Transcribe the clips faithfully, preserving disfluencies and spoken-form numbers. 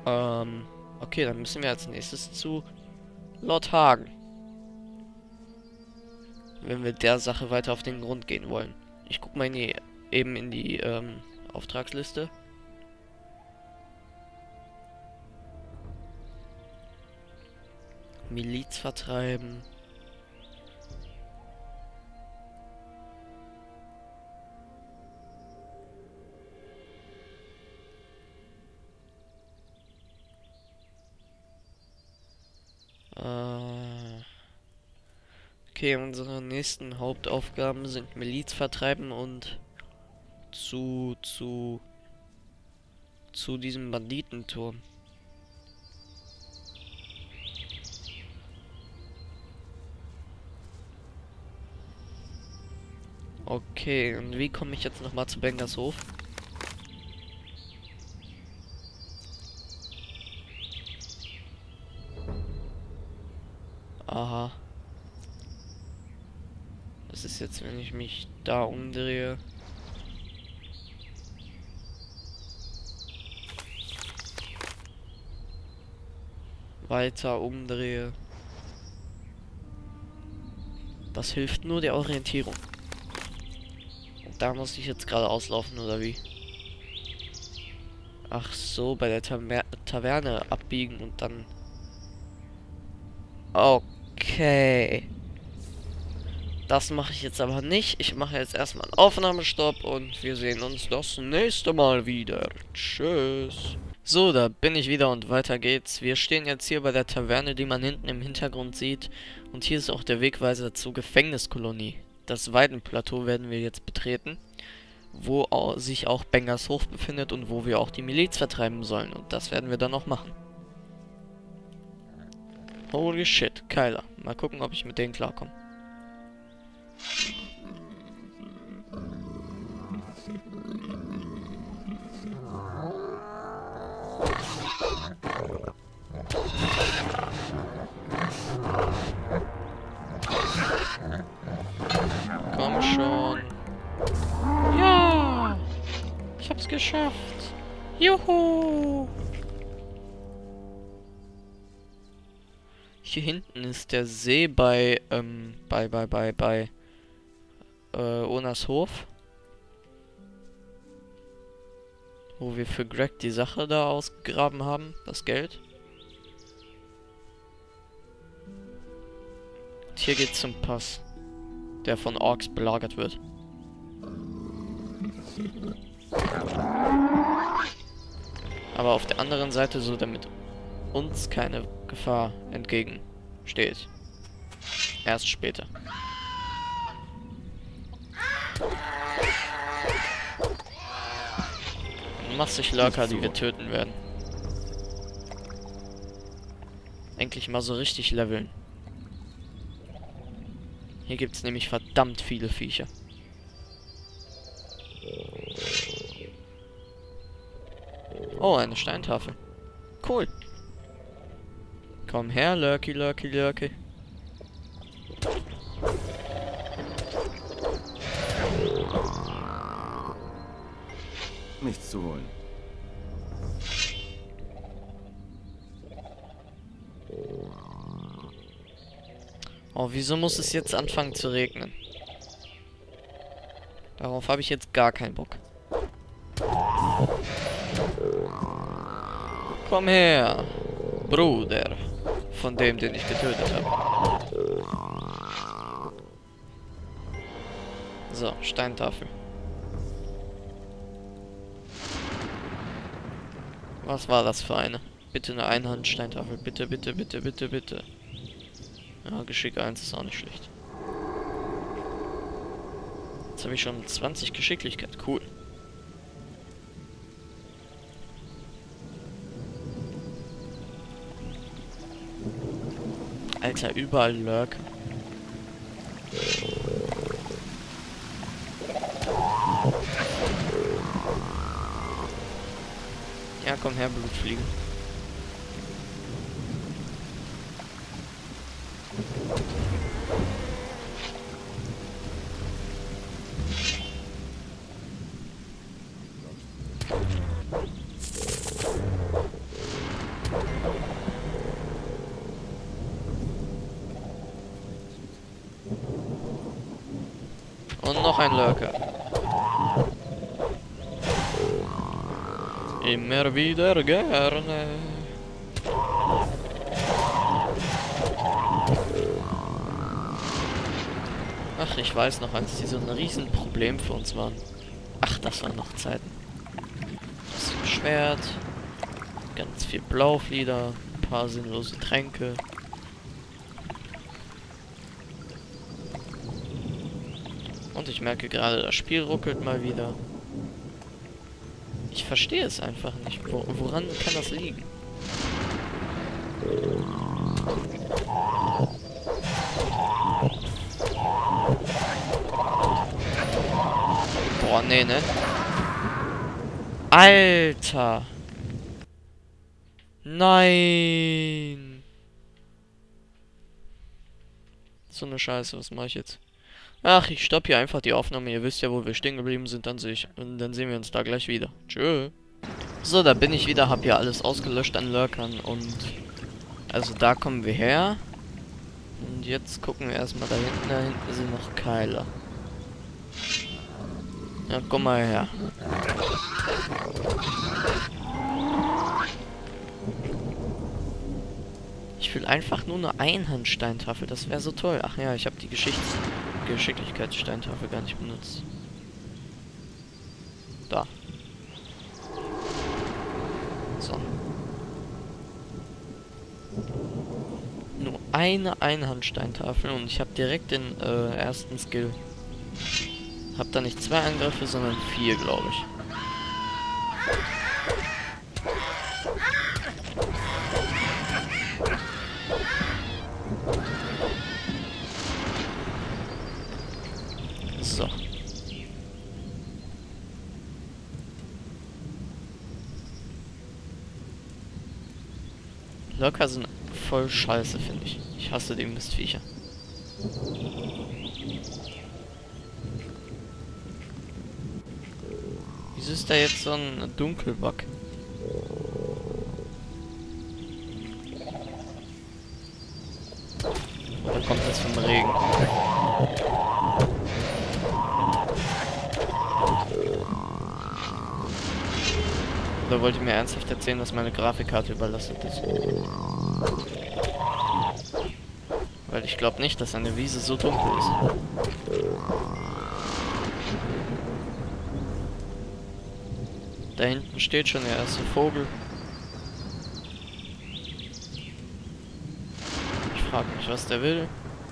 Ähm, okay, dann müssen wir als nächstes zu Lord Hagen, wenn wir der Sache weiter auf den Grund gehen wollen. Ich guck mal in die, eben in die ähm, Auftragsliste. Miliz vertreiben. Äh, okay, unsere nächsten Hauptaufgaben sind Miliz vertreiben und zu, zu, zu diesem Banditenturm. Okay, und wie komme ich jetzt nochmal zu Bengers Hof? Aha. Das ist jetzt, wenn ich mich da umdrehe. Weiter umdrehe. Das hilft nur der Orientierung. Und da muss ich jetzt gerade auslaufen, oder wie? Ach so, bei der Taver Taverne abbiegen und dann... Okay. Das mache ich jetzt aber nicht. Ich mache jetzt erstmal einen Aufnahmestopp und wir sehen uns das nächste Mal wieder. Tschüss. So, da bin ich wieder und weiter geht's. Wir stehen jetzt hier bei der Taverne, die man hinten im Hintergrund sieht. Und hier ist auch der Wegweiser zur Gefängniskolonie. Das Weidenplateau werden wir jetzt betreten, wo au sich auch Bengers Hof befindet und wo wir auch die Miliz vertreiben sollen. Und das werden wir dann noch machen. Holy shit, Keiler. Mal gucken, ob ich mit denen klarkomme. Komm schon. Ja! Ich hab's geschafft. Juhu! Hier hinten ist der See bei, ähm, bei, bei, bei, bei, äh, Onas Hof. Wo wir für Greg die Sache da ausgegraben haben, das Geld. Und hier geht's zum Pass, der von Orks belagert wird. Aber auf der anderen Seite so, damit uns keine Gefahr entgegensteht. Erst später. Massig Lurker, die wir töten werden. Endlich mal so richtig leveln. Hier gibt es nämlich verdammt viele Viecher. Oh, eine Steintafel. Cool. Komm her, Lurky, Lurky, Lurky. Nichts zu holen. Oh, wieso muss es jetzt anfangen zu regnen? Darauf habe ich jetzt gar keinen Bock. Komm her, Bruder. Von dem, den ich getötet habe. So, Steintafel. Was war das für eine? Bitte eine Einhandsteintafel. Bitte, bitte, bitte, bitte, bitte. Ja, Geschick eins ist auch nicht schlecht. Jetzt habe ich schon zwanzig Geschicklichkeit. Cool. Alter, überall Lurk. Ja, komm her, Blutfliegen. Und noch ein Lurker. Immer wieder gerne. Ach, ich weiß noch, als die so ein Riesenproblem für uns waren. Ach, das waren noch Zeiten. Das Schwert, ganz viel Blauflieder, ein paar sinnlose Tränke. Und ich merke gerade, das Spiel ruckelt mal wieder. Ich verstehe es einfach nicht. Wo, woran kann das liegen? Boah, nee, ne? Alter! Nein! So eine Scheiße, was mache ich jetzt? Ach, ich stoppe hier einfach die Aufnahme. Ihr wisst ja, wo wir stehen geblieben sind, dann sehe ich. Und dann sehen wir uns da gleich wieder. Tschö. So, da bin ich wieder, hab hier alles ausgelöscht an Lurkern und also da kommen wir her. Und jetzt gucken wir erstmal da hinten. Da hinten sind noch Keile. Ja, komm mal her. Ich will einfach nur eine Einhandsteintafel. Das wäre so toll. Ach ja, ich habe die Geschichts Geschicklichkeitssteintafel gar nicht benutzt. Da. So. Nur eine Einhandsteintafel und ich habe direkt den äh, ersten Skill. Hab da nicht zwei Angriffe, sondern vier, glaube ich. So. Lurker sind voll scheiße, finde ich. Ich hasse die Mistviecher. Wieso ist da jetzt so ein Dunkelbug? Oder kommt das vom Regen? Oder wollt ihr mir ernsthaft erzählen, dass meine Grafikkarte überlastet ist? Weil ich glaube nicht, dass eine Wiese so dunkel ist. Da hinten steht schon der erste Vogel. Ich frage mich, was der will.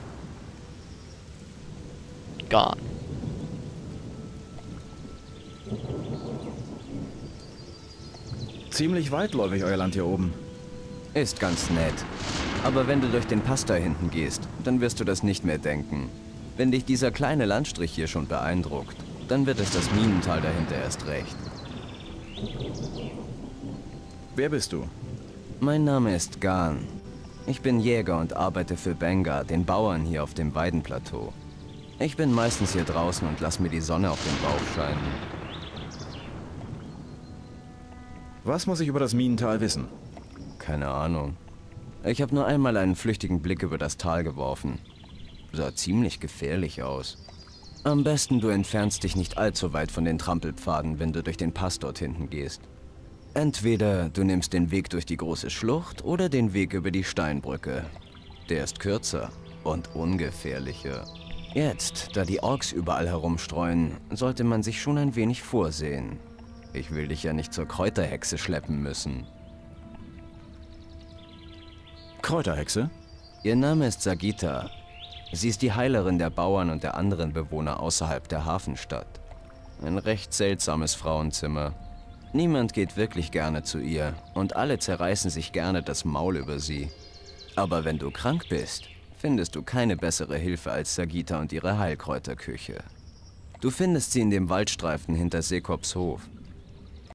Gar nicht. Ziemlich weitläufig, euer Land hier oben. Ist ganz nett. Aber wenn du durch den Pass da hinten gehst, dann wirst du das nicht mehr denken. Wenn dich dieser kleine Landstrich hier schon beeindruckt, dann wird es das Minental dahinter erst recht. Wer bist du? Mein Name ist Gan. Ich bin Jäger und arbeite für Benga, den Bauern hier auf dem Weidenplateau. Ich bin meistens hier draußen und lass mir die Sonne auf den Bauch scheinen. Was muss ich über das Minental wissen? Keine Ahnung. Ich habe nur einmal einen flüchtigen Blick über das Tal geworfen. Sah ziemlich gefährlich aus. Am besten du entfernst dich nicht allzu weit von den Trampelpfaden, wenn du durch den Pass dort hinten gehst. Entweder du nimmst den Weg durch die große Schlucht oder den Weg über die Steinbrücke. Der ist kürzer und ungefährlicher. Jetzt, da die Orks überall herumstreuen, sollte man sich schon ein wenig vorsehen. Ich will dich ja nicht zur Kräuterhexe schleppen müssen. Kräuterhexe? Ihr Name ist Sagita. Sie ist die Heilerin der Bauern und der anderen Bewohner außerhalb der Hafenstadt. Ein recht seltsames Frauenzimmer. Niemand geht wirklich gerne zu ihr und alle zerreißen sich gerne das Maul über sie. Aber wenn du krank bist, findest du keine bessere Hilfe als Sagita und ihre Heilkräuterküche. Du findest sie in dem Waldstreifen hinter Sekops Hof.